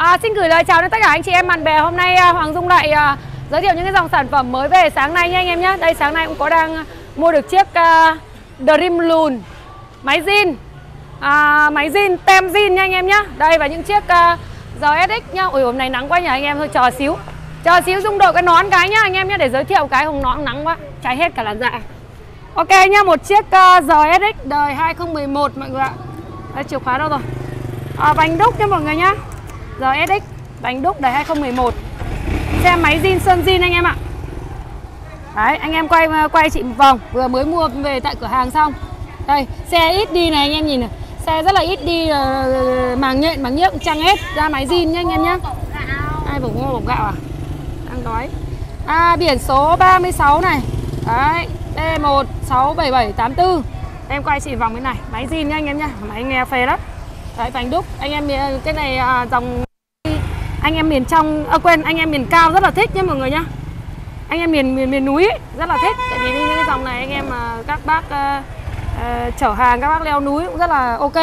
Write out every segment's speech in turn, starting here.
Xin gửi lời chào đến tất cả anh chị em bạn bè. Hôm nay Hoàng Dung lại giới thiệu những cái dòng sản phẩm mới về sáng nay nha anh em nhé. Đây, sáng nay cũng có đang mua được chiếc Dream Loon máy zin, máy zin tem zin nha anh em nhé. Đây, và những chiếc GSX nhá. Ôi, hôm nay nắng quá nhỉ anh em, thôi chờ xíu Dung đội cái nón cái nhá anh em nhé, để giới thiệu cái hồng nón nắng quá cháy hết cả làn dạ. Ok nhá, một chiếc GSX đời 2011 mọi người ạ. Đây, chìa khóa đâu rồi? Bánh đúc nha mọi người nhá. GSX bánh đúc đời 2011. Xe máy zin sơn zin anh em ạ. Đấy, anh em quay chị một vòng, vừa mới mua về tại cửa hàng xong. Đây, xe ít đi này anh em nhìn này. Xe rất là ít đi, màng nhện, màng nhớt trăng hết, ra máy zin nhá anh em nhá. Ai vừa mua bột gạo à? Đang đói. Biển số 36 này. Đấy, D1677784. Em quay chị vòng cái này, máy zin nhá anh em nhá. Máy nghe phê lắm. Đấy, bánh đúc. Anh em cái này dòng anh em miền trong, anh em miền cao rất là thích nhá mọi người nhá. Anh em miền núi ấy, rất là thích, tại vì những cái dòng này anh em các bác chở hàng, các bác leo núi cũng rất là ok.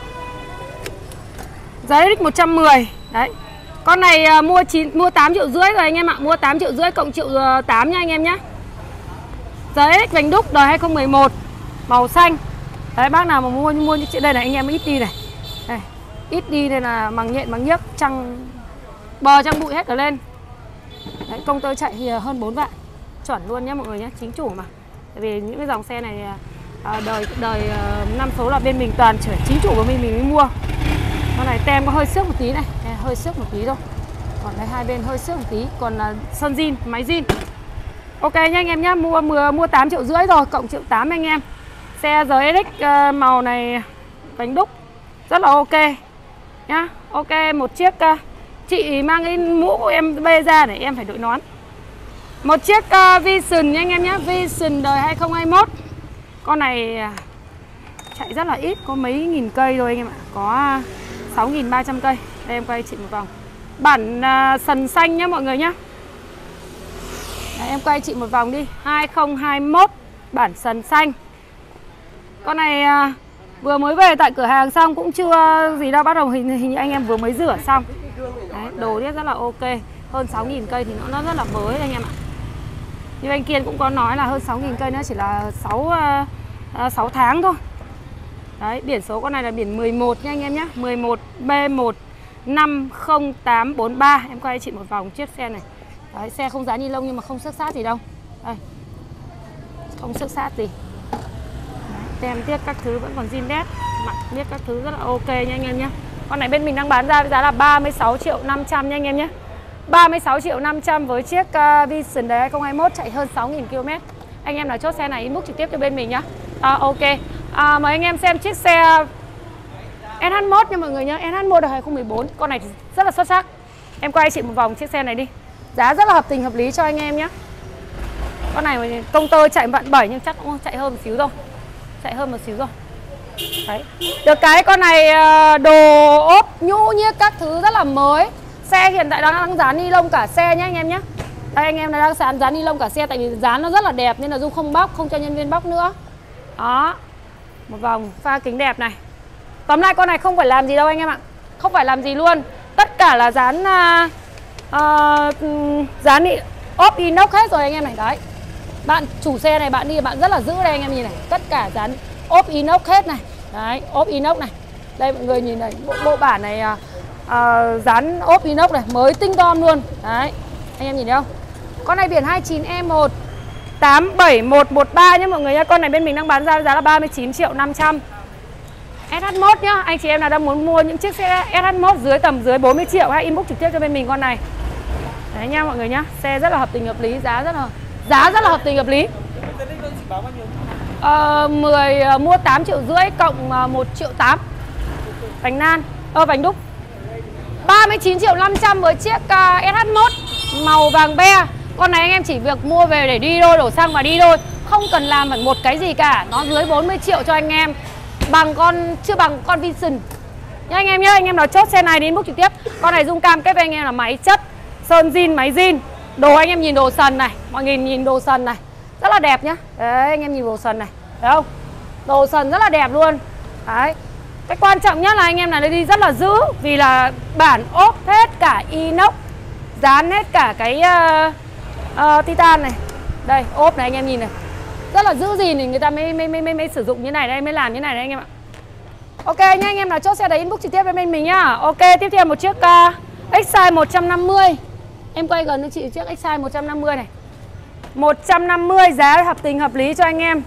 Giá đích 110. Đấy. Con này mua 8,5 triệu rồi anh em ạ, mua 8,5 triệu cộng 1,8 triệu nha anh em nhá. Giá đích bánh đúc đời 2011 màu xanh. Đấy, bác nào mà mua như chị đây này anh em, ít đi này. Đây, ít đi đây là màng nhện, màng nhớt, bờ trăng bụi hết cả lên. Đấy, công tơ chạy thì hơn 4 vạn. Chuẩn luôn nhá mọi người nhé, chính chủ mà. Tại vì những cái dòng xe này đời năm số là bên mình toàn chở chính chủ của mình mới mua. Con này tem có hơi xước một tí này, hơi xước một tí thôi. Còn đây hai bên hơi xước một tí, còn là sơn zin, máy zin. Ok nha anh em nhá, mua 8,5 triệu rồi, cộng 1,8 triệu anh em. Xe GSX màu này bánh đúc rất là ok nhá. Ok, một chiếc chị mang cái mũ của em bê ra để em phải đội nón. Một chiếc Vision nha anh em nhé, Vision đời 2021. Con này chạy rất là ít, có mấy nghìn cây thôi anh em ạ, có 6.300 cây. Đây em quay chị một vòng. Bản sần xanh nhá mọi người nhá. Đấy, em quay chị một vòng đi, 2021 bản sần xanh. Con này vừa mới về tại cửa hàng xong, cũng chưa gì đâu, bắt đầu hình như anh em vừa mới rửa xong. Đấy, đồ rất là ok. Hơn 6.000 cây thì nó rất là mới anh em ạ. Như anh Kiên cũng có nói là hơn 6.000 cây, nó chỉ là 6 tháng thôi. Đấy, biển số con này là biển 11 nha anh em nhé, 11 B150843. Em quay chị một vòng chiếc xe này. Đấy, xe không dán ni lông nhưng mà không xước sát gì đâu. Đây, không xước sát gì. Tem tiếc các thứ vẫn còn zin đét, mặt biết các thứ rất là ok nha anh em nhé. Con này bên mình đang bán ra với giá là 36,5 triệu nha anh em nhé. 36,5 triệu với chiếc Vision đời 2021 chạy hơn 6.000 km. Anh em nào chốt xe này inbox trực tiếp cho bên mình nhá. Ok. Mời anh em xem chiếc xe SH1 nha mọi người nhé. SH1 đời 2014. Con này thì rất là xuất sắc. Em quay chị một vòng chiếc xe này đi. Giá rất là hợp tình hợp lý cho anh em nhé. Con này công tơ chạy vạn 7 nhưng chắc cũng chạy hơn một xíu rồi. Đấy. Được cái con này đồ ốp nhũ nhiếc các thứ rất là mới. Xe hiện tại đang dán ni lông cả xe nhé anh em nhé. Đây anh em này đang dán ni lông cả xe, tại vì dán nó rất là đẹp nên là Dung không bóc, không cho nhân viên bóc nữa. Đó. Một vòng pha kính đẹp này. Tóm lại con này không phải làm gì đâu anh em ạ. Không phải làm gì luôn. Tất cả là dán ốp inox hết rồi anh em này. Đấy. Bạn chủ xe này bạn đi bạn rất là giữ đây anh em nhìn này. Tất cả dán ốp inox hết này. Đấy, ốp inox này. Đây mọi người nhìn này, bộ bản này dán ốp inox này, mới tinh tom luôn. Đấy, anh em nhìn thấy không? Con này biển 29E1 87113 nhé mọi người nhé. Con này bên mình đang bán ra với giá là 39,5 triệu. SH1 nhá. Anh chị em nào đang muốn mua những chiếc xe SH1 tầm dưới 40 triệu hãy inbox trực tiếp cho bên mình con này. Đấy nha mọi người nhá. Xe rất là hợp tình hợp lý, giá rất là hợp tình hợp lý. Mua 8,5 triệu cộng 1,8 triệu. Bánh nan, bánh đúc. 39,5 triệu với chiếc SH1 màu vàng be. Con này anh em chỉ việc mua về để đi thôi, đổ xăng và đi thôi, không cần làm phải một cái gì cả. Nó dưới 40 triệu cho anh em. Chưa bằng con Vision nhá anh em nhá. Anh em nào chốt xe này đi inbox trực tiếp. Con này Dung cam kết với anh em là máy chất sơn zin, máy zin. Đồ anh em nhìn đồ sần này, mọi người nhìn đồ sần này, rất là đẹp nhá. Đấy, anh em nhìn đồ sần này, thấy không? Đồ sần rất là đẹp luôn. Đấy. Cái quan trọng nhất là anh em này đi rất là giữ, vì là bản ốp hết cả inox, dán hết cả cái titan này. Đây, ốp này anh em nhìn này. Rất là giữ gìn thì người ta mới sử dụng như này đây, mới làm như này đây anh em ạ. Ok nhá, anh em nào chốt xe đấy inbox trực tiếp với bên mình nhá. Ok, tiếp theo một chiếc X-Size 150. Em quay gần cho chị chiếc X-Size 150 này. 150 giá hợp tình hợp lý cho anh em.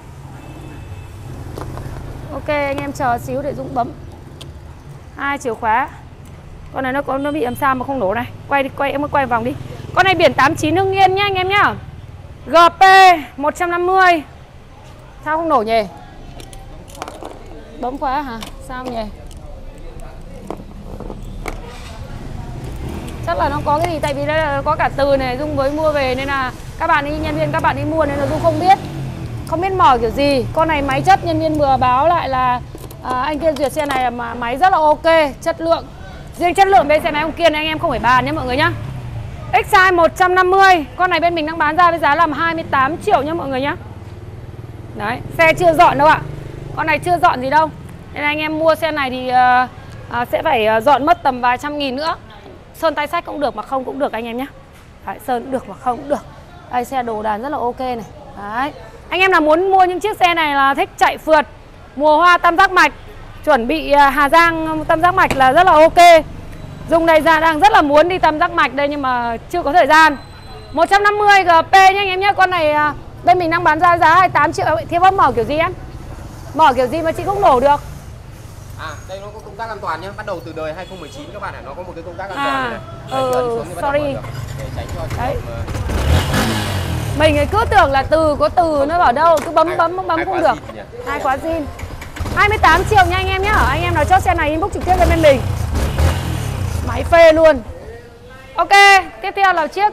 Ok, anh em chờ xíu để Dũng bấm 2 chìa khóa. Con này nó bị làm sao mà không nổ này. Quay đi, em mới quay vòng đi. Con này biển 89 Hưng Yên nhá anh em nhá. GP 150. Sao không nổ nhỉ? Bấm khóa hả? Sao nhỉ? Chắc là nó có cái gì, tại vì đây là có cả từ này Dung mới mua về nên là các bạn ấy, nhân viên các bạn ấy mua nên là Dung không biết mở kiểu gì. Con này máy chất, nhân viên vừa báo lại là anh kia duyệt xe này là máy rất là ok, chất lượng. Riêng chất lượng bên xe máy ông Kiên anh em không phải bàn nhé mọi người nhá. X-Size 150. Con này bên mình đang bán ra với giá là 28 triệu nhá mọi người nhá. Đấy, xe chưa dọn đâu ạ. Con này chưa dọn gì đâu. Nên anh em mua xe này thì sẽ phải dọn mất tầm vài trăm nghìn nữa. Sơn tay sách cũng được mà không cũng được anh em nhé. Đấy, sơn cũng được mà không cũng được. Đây, xe đồ đàn rất là ok này. Đấy. Anh em nào muốn mua những chiếc xe này là thích chạy phượt, mùa hoa tam giác mạch, chuẩn bị Hà Giang tam giác mạch là rất là ok. Dung đây ra đang rất là muốn đi tam giác mạch đây nhưng mà chưa có thời gian. 150 GP nhé anh em nhé. Con này bên mình đang bán ra giá 28 triệu. Thiếu bấm mở kiểu gì em? Mở kiểu gì mà chị không nổ được? Đây nó có công tác an toàn nhé. Bắt đầu từ đời 2019 các bạn ạ. Nó có một cái công tác an toàn này. Sorry. Để tránh cho đấy. Mình cứ tưởng là có từ nó bảo đâu, cứ bấm không được. Hai khóa zin. 28 triệu nha anh em nhá. Anh em nào chốt xe này inbox trực tiếp lên bên mình. Máy phê luôn. Ok, tiếp theo là chiếc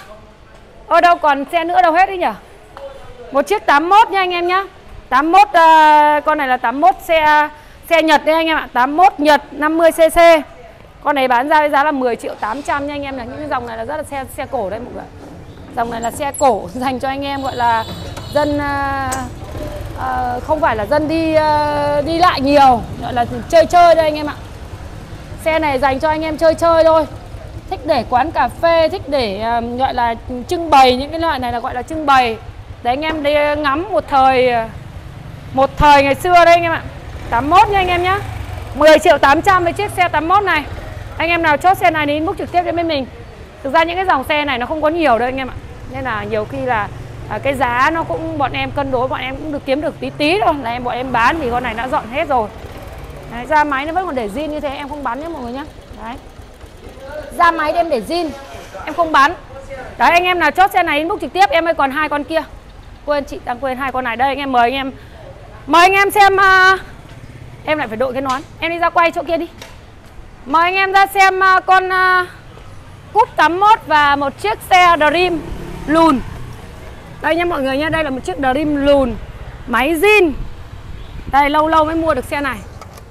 ở đâu còn xe nữa đâu hết đi nhỉ? Một chiếc 81 nha anh em nhá. 81 con này là 81 xe Nhật đấy anh em ạ. 81 Nhật 50cc. Con này bán ra với giá là 10 triệu 800 nha anh em. Là những cái dòng này là rất là xe cổ đấy mọi người. Dòng này là xe cổ dành cho anh em gọi là dân không phải là dân đi lại nhiều, gọi là chơi đây anh em ạ. Xe này dành cho anh em chơi thôi. Thích để quán cà phê, thích để gọi là trưng bày, những cái loại này là gọi là trưng bày. Để anh em đi ngắm một thời ngày xưa đây anh em ạ. 81 nha anh em nhá. 10 triệu 800 với chiếc xe 81 này. Anh em nào chốt xe này thì inbox trực tiếp đến bên mình. Thực ra những cái dòng xe này nó không có nhiều đâu anh em ạ. Nên là nhiều khi là cái giá nó cũng bọn em cân đối, bọn em cũng kiếm được tí thôi là bọn em bán thì con này đã dọn hết rồi. Đấy, ra máy nó vẫn còn để zin như thế em không bán nhé mọi người nhé. Đấy. Ra máy em để zin, em không bán. Đấy, anh em nào chốt xe này inbox trực tiếp. Em ơi còn 2 con kia. Quên, chị đang quên 2 con này. Đây anh em mời anh em xem. Em lại phải đội cái nón. Em đi ra quay chỗ kia đi. Mời anh em ra xem con Cúp 81 và một chiếc xe Dream lùn. Đây nha mọi người nha, đây là một chiếc Dream lùn, máy zin. Đây, lâu mới mua được xe này.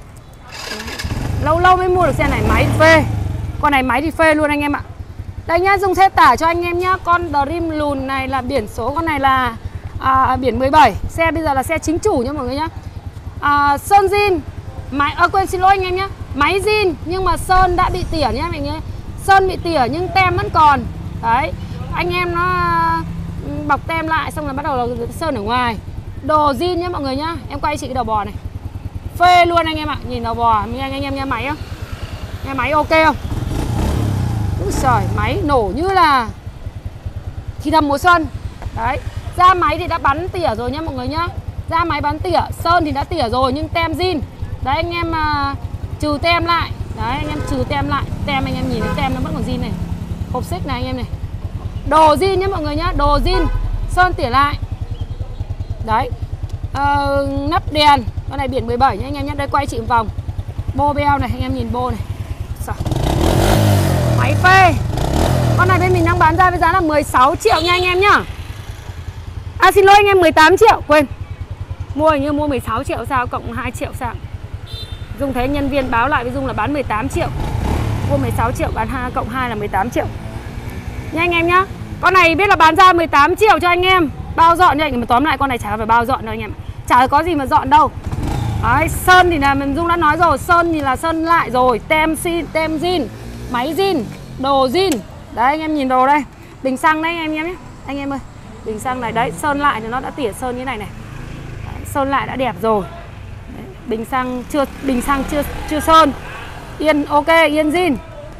Lâu mới mua được xe này, máy phê. Con này máy thì phê luôn anh em ạ. Đây nhá, Dung xe tả cho anh em nhá. Con Dream lùn này là biển số con này là biển 17. Xe bây giờ là xe chính chủ nha mọi người nhá. Sơn zin. Máy quên xin lỗi anh em nhá. Máy zin nhưng mà sơn đã bị tỉa nhá mọi người. Sơn bị tỉa nhưng tem vẫn còn. Đấy, anh em nó bọc tem lại xong là bắt đầu là sơn ở ngoài. Đồ zin nhá mọi người nhá. Em quay chị cái đầu bò này. Phê luôn anh em ạ. Nhìn đầu bò, anh em nghe máy không? Nghe máy ok không? Úi giời, máy nổ như là thì thầm mùa xuân. Đấy, da máy thì đã bắn tỉa rồi nhá mọi người nhá. Da máy bắn tỉa, sơn thì đã tỉa rồi nhưng tem zin. Đấy anh em trừ tem lại. Đấy anh em trừ tem lại. Tem anh em nhìn thấy tem nó vẫn còn zin này. Hộp xích này anh em này. Đồ zin nhá mọi người nhá, đồ zin. Sơn tỉa lại. Đấy. Nắp đèn, con này biển 17 nhá anh em nhá. Đây quay chị một vòng. Bô beo này, anh em nhìn bô này. Máy phê. Con này bên mình đang bán ra với giá là 16 triệu nha anh em nhá. Xin lỗi anh em, 18 triệu, quên. Mua hình như mua 16 triệu sao, cộng 2 triệu sao. Dung thấy nhân viên báo lại với Dung là bán 18 triệu. Mua 16 triệu, bán cộng 2 là 18 triệu. Nha anh em nhá. Con này biết là bán ra 18 triệu cho anh em. Bao dọn cho anh em. Mà tóm lại con này chả phải bao dọn đâu anh em. Chả có gì mà dọn đâu. Đấy, sơn thì là mình Dung đã nói rồi, sơn thì là sơn lại rồi, tem zin, máy zin, đồ zin. Đấy anh em nhìn đồ đây. Bình xăng đấy anh em nhé. Anh em ơi, bình xăng này đấy, sơn lại thì nó đã tỉa sơn như này này. Đấy, sơn lại đã đẹp rồi. Đấy, bình xăng chưa sơn. Yên ok, yên zin.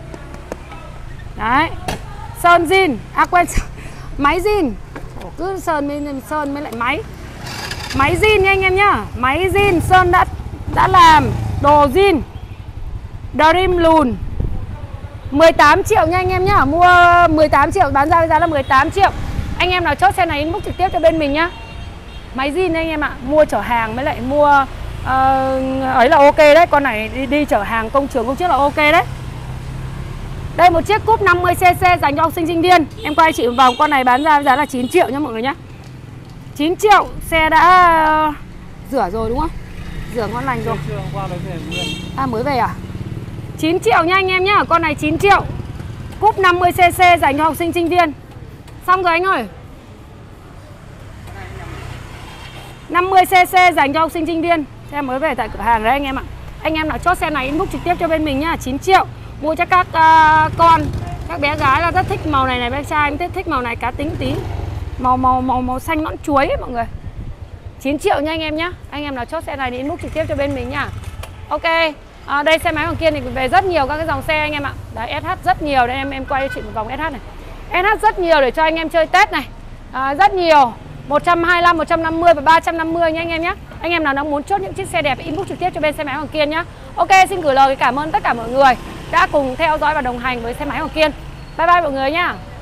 Đấy. Sơn zin, à quên, máy zin. Cứ sơn mới lại máy. Máy zin nha anh em nhá. Máy zin, sơn đã làm đồ zin. Dream lùn 18 triệu nha anh em nhá. Mua 18 triệu, bán ra với giá là 18 triệu. Anh em nào chốt xe này inbox trực tiếp cho bên mình nhá. Máy zin anh em ạ. Mua chở hàng với lại mua ấy là ok đấy. Con này đi chở hàng công trường công chức là ok đấy. Đây một chiếc cúp 50cc dành cho học sinh sinh viên. Em quay chị một vòng, con này bán ra với giá là 9 triệu nha mọi người nhá. 9 triệu, xe đã rửa rồi đúng không? Rửa ngon lành rồi. À mới về à? 9 triệu nha anh em nhá. Con này 9 triệu. Cúp 50cc dành cho học sinh sinh viên. Xong rồi anh ơi. 50cc dành cho học sinh sinh viên. Xe mới về tại cửa hàng đấy anh em ạ. Anh em nào chốt xe này inbox trực tiếp cho bên mình nhá. 9 triệu. Mua cho các con, các bé gái là rất thích màu này này, bé trai em thích màu này cá tính tí. Màu xanh nõn chuối ấy, mọi người. 9 triệu nha anh em nhá. Anh em nào chốt xe này thì inbox trực tiếp cho bên mình nhá. Ok. Đây xe máy ngoài kia thì về rất nhiều các cái dòng xe anh em ạ. Đấy, SH rất nhiều. Đây em quay cho chị một vòng SH này. SH rất nhiều để cho anh em chơi Tết này. Rất nhiều. 125, 150 và 350 nha anh em nhé. Anh em nào đang muốn chốt những chiếc xe đẹp inbox trực tiếp cho bên xe máy Hoàng Kiên nhá. Ok, xin gửi lời cảm ơn tất cả mọi người đã cùng theo dõi và đồng hành với xe máy Hoàng Kiên. Bye bye mọi người nhá.